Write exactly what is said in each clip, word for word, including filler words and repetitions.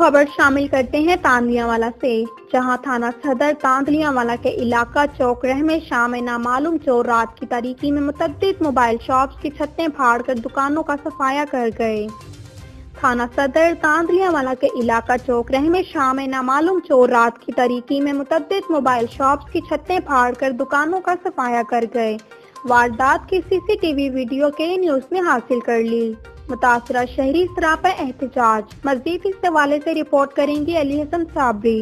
खबर शामिल करते हैं तांदलियावाला से, जहां थाना सदर तांदलियावाला के इलाका चौक रह में शाम नामालूम चोर रात की तारीकी में मुतअद्दिद मोबाइल शॉप्स की छतें फाड़कर दुकानों का सफाया कर गए। थाना सदर तांदलियावाला के इलाका चौक रह में शाम नामालूम चोर रात की तारीकी में मुतअद्दिद मोबाइल शॉप्स की छतें फाड़कर दुकानों का सफाया कर गए। वारदात की सीसीटीवी वीडियो के न्यूज ने हासिल कर ली। मुतासरा शहरी सरापा एहतजाज। मज़ीद इस हवाले से रिपोर्ट करेंगे अली हसन साबरी।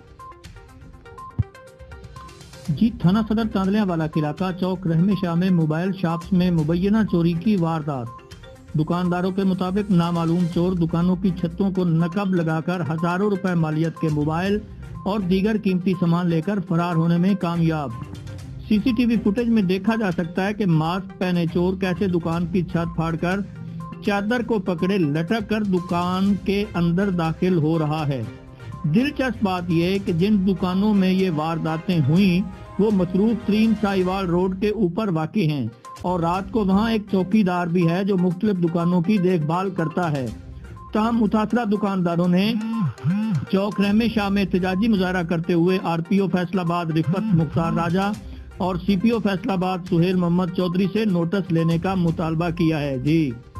जी, थाना सदर तांदलियावाला के इलाका चौक रहमेशाह में मोबाइल शॉप्स में मुबैना चोरी की वारदात। दुकानदारों के मुताबिक नामालूम चोर दुकानों की छतों को नकब लगाकर हजारों रुपए मालियत के मोबाइल और दीगर कीमती सामान लेकर फरार होने में कामयाब। सीसीटीवी फुटेज में देखा जा सकता है कि मास्क पहने चोर कैसे दुकान की छत फाड़कर चादर को पकड़े लटक कर दुकान के अंदर दाखिल हो रहा है। दिलचस्प बात यह है कि जिन दुकानों में ये वारदातें हुई वो मसरूफ तरीन साहिवाल रोड के ऊपर वाक़ई हैं और रात को वहां एक चौकीदार भी है जो मुख्तलिफ दुकानों की देखभाल करता है। तमाम मुतासरा दुकानदारों ने चौक रहमेशाह में एहतजाजी मुजाहरा करते हुए आरपीओ फैसलाबाद रिफत मुख्तार राजा और सीपीओ फैसलाबाद सुहेल मोहम्मद चौधरी से नोटिस लेने का मुतालबा किया है। जी।